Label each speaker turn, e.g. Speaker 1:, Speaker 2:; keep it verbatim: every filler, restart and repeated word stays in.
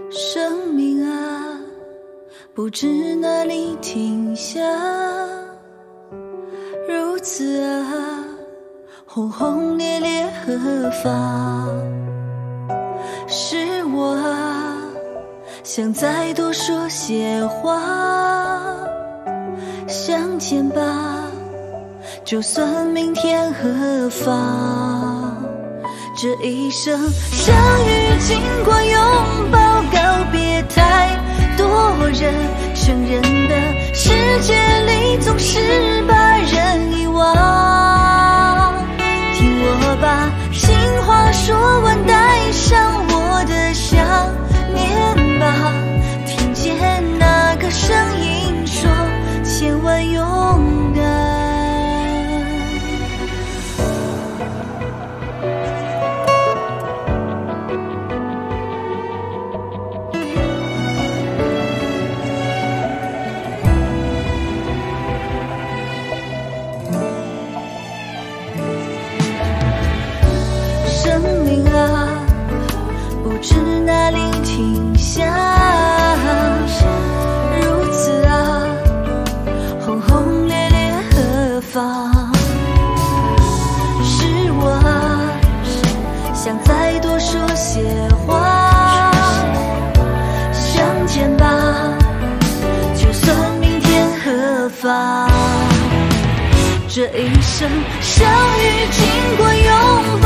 Speaker 1: 生命啊，不知哪里停下，如此啊，轰轰烈烈何妨？是我啊，想再多说些话，相见吧，就算明天何妨？这一生相遇经过拥抱告别太多人，成人的世界里总是把人遗忘。听我把情话说完，带上我的想念吧，听见那个声音说千万勇敢。生命啊，不知哪里停下，如此啊，轰轰烈烈何妨？是我啊，想再多说些话，相见吧，就算明天何妨？这一生相遇经过拥抱